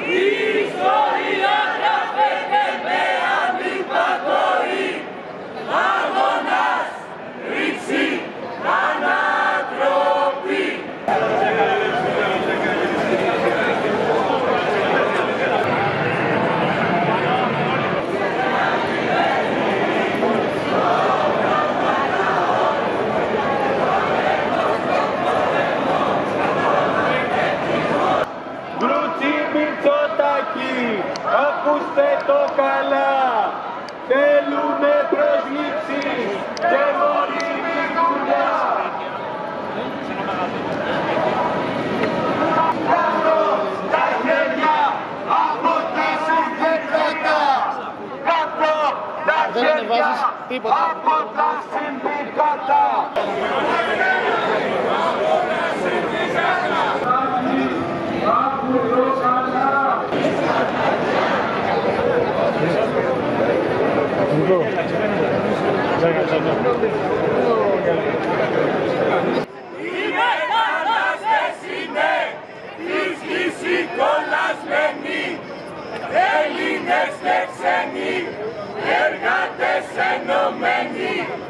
ιστορία γράφεται με ανυπακοή. Αγώνας, ρήξη, ανατροπή. Ακούστε το καλά, θέλουμε προσλήψεις και μόνιμη δουλειά. Κάτω τα χέρια από τα συνδικάτα, κάτω τα χέρια από τα συνδικάτα. Οι μετανάστες είναι της γης οι κολλασμένοι, Έλληνες και ξένοι, εργάτες ενωμένοι.